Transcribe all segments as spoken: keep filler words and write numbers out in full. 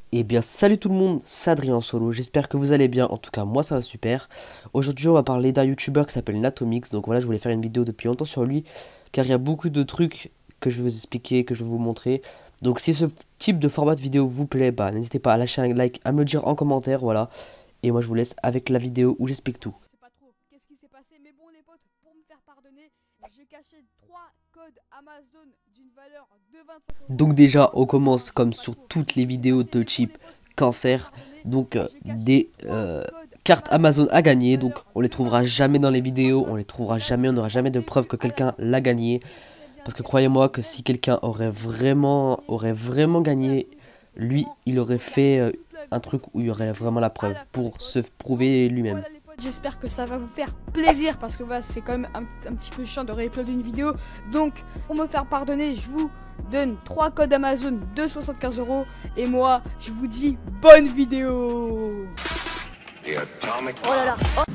Eh bien salut tout le monde, c'est Adrien Solo, j'espère que vous allez bien, en tout cas moi ça va super. Aujourd'hui on va parler d'un youtubeur qui s'appelle Natomix, donc voilà je voulais faire une vidéo depuis longtemps sur lui, car il y a beaucoup de trucs que je vais vous expliquer, que je vais vous montrer. Donc si ce type de format de vidéo vous plaît, bah n'hésitez pas à lâcher un like, à me le dire en commentaire, voilà. Et moi je vous laisse avec la vidéo où j'explique tout. Je sais pas trop qu'est-ce qui s'est passé, mais bon les potes, pour me faire pardonner, j'ai caché trois codes Amazon d'une valeur de vingt-cinq euros. Donc déjà on commence comme sur toutes les vidéos de type cancer, donc euh, des euh, cartes Amazon à gagner, donc on les trouvera jamais dans les vidéos, on les trouvera jamais, on n'aura jamais de preuve que quelqu'un l'a gagné, parce que croyez-moi que si quelqu'un aurait vraiment, aurait vraiment gagné, lui il aurait fait euh, un truc où il y aurait vraiment la preuve, pour se prouver lui-même. J'espère que ça va vous faire plaisir, parce que bah, c'est quand même un, un petit peu chiant de réuploader une vidéo. Donc pour me faire pardonner, je vous donne trois codes Amazon de soixante-quinze euros. Et moi je vous dis bonne vidéo. Oh là là. Oh.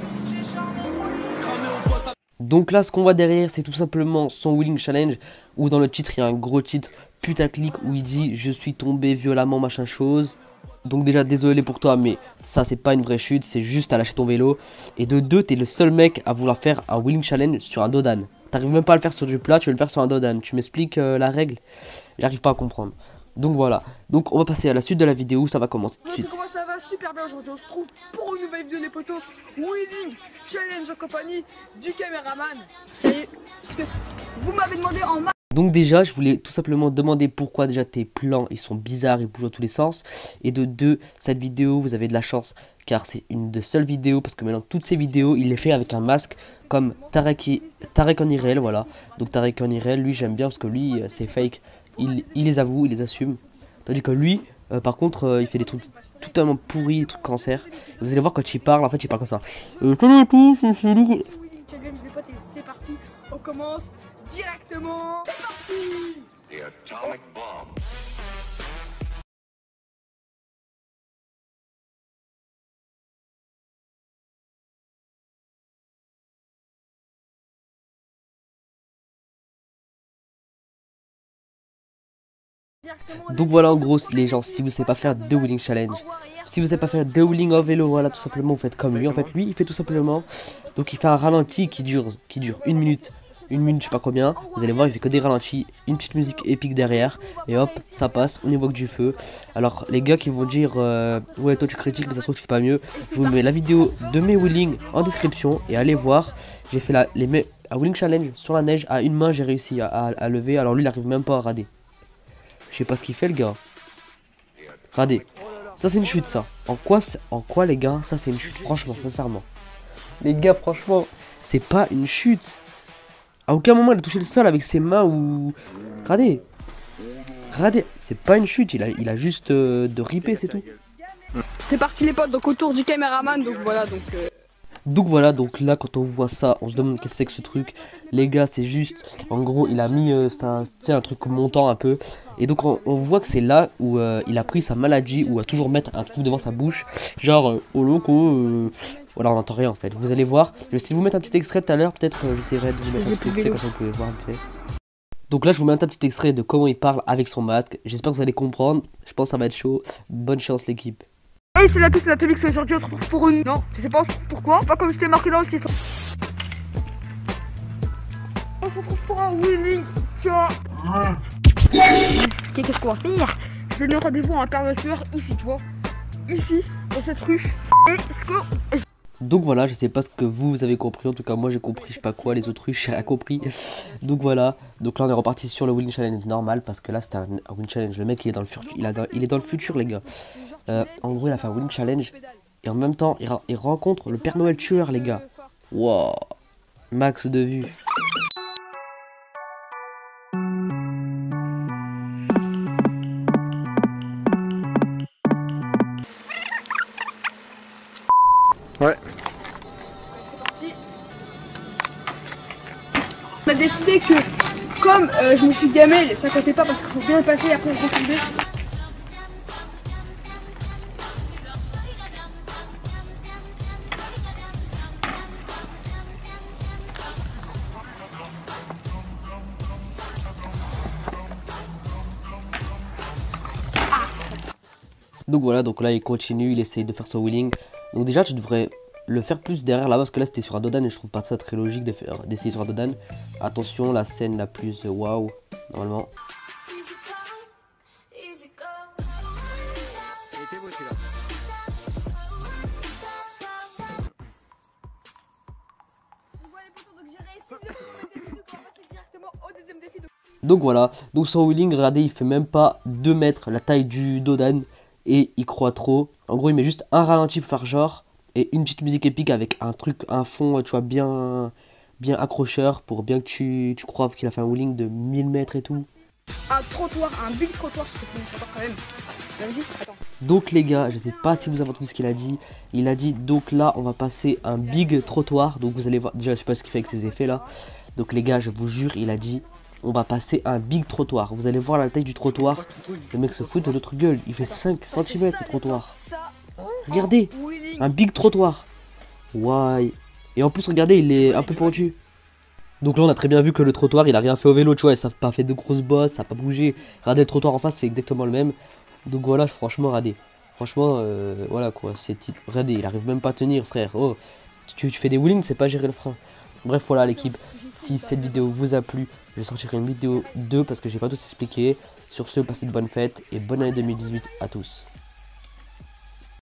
Donc là ce qu'on voit derrière c'est tout simplement son Winning Challenge, où dans le titre il y a un gros titre putaclic où il dit je suis tombé violemment machin chose. Donc déjà désolé pour toi, mais ça c'est pas une vraie chute, c'est juste à lâcher ton vélo. Et de deux, t'es le seul mec à vouloir faire un Winning Challenge sur un dodan. T'arrives même pas à le faire sur du plat, tu veux le faire sur un dodan. Tu m'expliques euh, la règle? J'arrive pas à comprendre. Donc voilà, donc on va passer à la suite de la vidéo, ça va commencer tout de suite. Comment ça va? Super bien, aujourd'hui on se trouve pour une nouvelle vidéo les potos. Winning Challenge en compagnie du caméraman. Ça y est, parce que vous m'avez demandé en mars. Donc déjà, je voulais tout simplement demander pourquoi déjà tes plans, ils sont bizarres, ils bougent dans tous les sens. Et de deux, cette vidéo, vous avez de la chance, car c'est une des seules vidéos, parce que maintenant, toutes ces vidéos, il les fait avec un masque, comme Tarek, Tarek en Irel, voilà. Donc Tarek en Irel, lui, j'aime bien, parce que lui, c'est fake, il, il les avoue, il les assume. Tandis que lui, euh, par contre, euh, il fait des trucs totalement pourris, des trucs cancer. Et vous allez voir, quand il parle, en fait, il parle comme ça. Euh, salut à tous, c'est Céline. Challenge les potes, et c'est parti, on commence directement. C'est parti. The atomic bomb. Donc voilà en gros les gens, si vous savez pas faire de Winning Challenge, si vous savez pas faire de Wheeling en vélo, voilà tout simplement vous faites comme lui. En fait lui il fait tout simplement, donc il fait un ralenti qui dure, qui dure une minute, une minute je sais pas combien. Vous allez voir il fait que des ralentis, une petite musique épique derrière et hop ça passe, on évoque du feu. Alors les gars qui vont dire euh, ouais toi tu critiques mais ça se trouve tu fais pas mieux, je vous mets la vidéo de mes Wheeling en description et allez voir. J'ai fait la, les, un Wheeling Challenge sur la neige, à une main j'ai réussi à, à, à lever, alors lui il arrive même pas à rader. Je sais pas ce qu'il fait le gars. Regardez. Ça c'est une chute ça. En quoi, en quoi les gars, ça c'est une chute. Franchement, sincèrement. Les gars, franchement, c'est pas une chute. À aucun moment il a touché le sol avec ses mains ou... Regardez. Regardez. C'est pas une chute. Il a, il a juste euh, de ripper, c'est tout. C'est parti les potes, donc autour du caméraman, donc voilà, donc... Euh... Donc voilà, donc là quand on voit ça, on se demande qu'est-ce que c'est que ce truc. Les gars, c'est juste, en gros, il a mis euh, un, un truc montant un peu. Et donc on, on voit que c'est là où euh, il a pris sa maladie, où à toujours mettre un truc devant sa bouche. Genre, euh, oh loco, euh... voilà, on n'entend rien en fait. Vous allez voir, je vais essayer de vous mettre un petit extrait tout à l'heure, peut-être euh, j'essaierai de vous mettre un petit extrait comme ça vous pouvez voir un peu. Donc là je vous mets un petit extrait de comment il parle avec son masque. J'espère que vous allez comprendre, je pense que ça va être chaud. Bonne chance l'équipe. Hey, c'est la tous, c'est Natomix, aujourd'hui on se retrouve pour une... Non, je sais pas pourquoi, pas comme c'était marqué dans le titre. On se retrouve pour un winning. Tiens. Qu'est-ce qu'on va faire? Je donne rendez-vous à un père de sueur, ici, toi. Ici, dans cette rue. Et ce que... Donc voilà, je sais pas ce que vous, vous avez compris, en tout cas moi j'ai compris, je sais pas quoi, les autres rues, j'ai rien compris. Donc voilà, donc là on est reparti sur le Winning Challenge normal, parce que là c'était un, un Winning Challenge, le mec il est dans le futur, il, a, il est dans le futur les gars. Euh, en gros il a fait un Winning Challenge, et en même temps il, il rencontre le Père Noël tueur les gars. Wow, max de vues. Ouais. C'est parti. On a décidé que, comme euh, je me suis gamé, ça comptait pas parce qu'il faut bien le passer et après retomber. Donc voilà, donc là il continue, il essaye de faire son wheeling. Donc déjà tu devrais le faire plus derrière là parce que là c'était sur un dodan et je trouve pas ça très logique de faire d'essayer sur un dodan. Attention, la scène la plus waouh normalement. Donc voilà, donc son wheeling, regardez, il fait même pas deux mètres la taille du dodan et il croit trop. En gros, il met juste un ralenti pour faire genre et une petite musique épique avec un truc, un fond, tu vois, bien, bien accrocheur pour bien que tu, tu croives qu'il a fait un wheeling de mille mètres et tout. Un trottoir, un big trottoir, parce que c'est un trottoir quand même. Vas-y, attends. Donc les gars, je sais pas si vous avez entendu ce qu'il a dit. Il a dit, donc là, on va passer un big trottoir. Donc vous allez voir, déjà je sais pas ce qu'il fait avec ces effets là. Donc les gars, je vous jure, il a dit, on va passer un big trottoir. Vous allez voir la taille du trottoir. Le mec se fout de notre gueule. Il fait cinq centimètres le trottoir. Regardez, un big trottoir. Ouais. Et en plus, regardez, il est un peu pentu. Donc là, on a très bien vu que le trottoir, il a rien fait au vélo, tu vois. Ça n'a pas fait de grosses bosses, ça n'a pas bougé. Regardez, le trottoir en face, c'est exactement le même. Donc voilà, franchement, regardez. Franchement, euh, voilà quoi. C'est regardez, il arrive même pas à tenir, frère. Oh, tu, tu fais des wheelings, c'est pas gérer le frein. Bref, voilà l'équipe. Si cette vidéo vous a plu, je sortirai une vidéo deux parce que j'ai pas tout expliqué. Sur ce, passez de bonnes fêtes et bonne année deux mille dix-huit à tous.